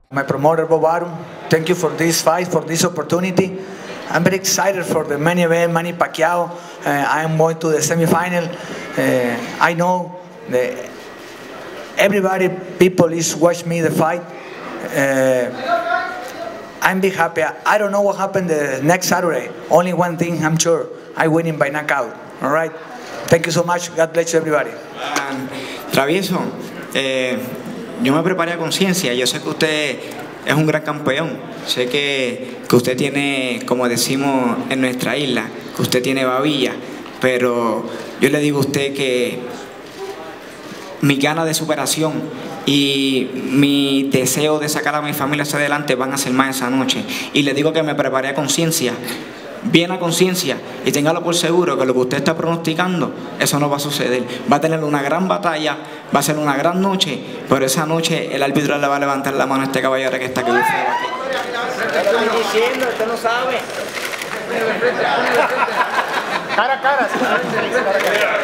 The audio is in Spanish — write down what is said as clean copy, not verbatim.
My promoter Bob Arum, thank you for this fight, for this opportunity. I'm very excited for the main event, Manny Pacquiao. I am going to the semi-final. I know that people is watching me the fight. I'm big happy. I don't know what happened the next Saturday. Only one thing I'm sure, I'm winning by knockout. All right. Thank you so much. God bless you, everybody. Travieso, yo me preparé a conciencia. Yo sé que usted es un gran campeón. Sé que usted tiene, como decimos en nuestra isla, que usted tiene babilla. Pero yo le digo a usted que mi ganas de superación y mi deseo de sacar a mi familia hacia adelante van a ser más esa noche. Y le digo que me preparé a conciencia, bien a conciencia, y téngalo por seguro que lo que usted está pronosticando, eso no va a suceder. Va a tener una gran batalla, va a ser una gran noche, pero esa noche el árbitro le va a levantar la mano a este caballero que está aquí. ¿Qué estoy diciendo? Usted no sabe. Cara a cara.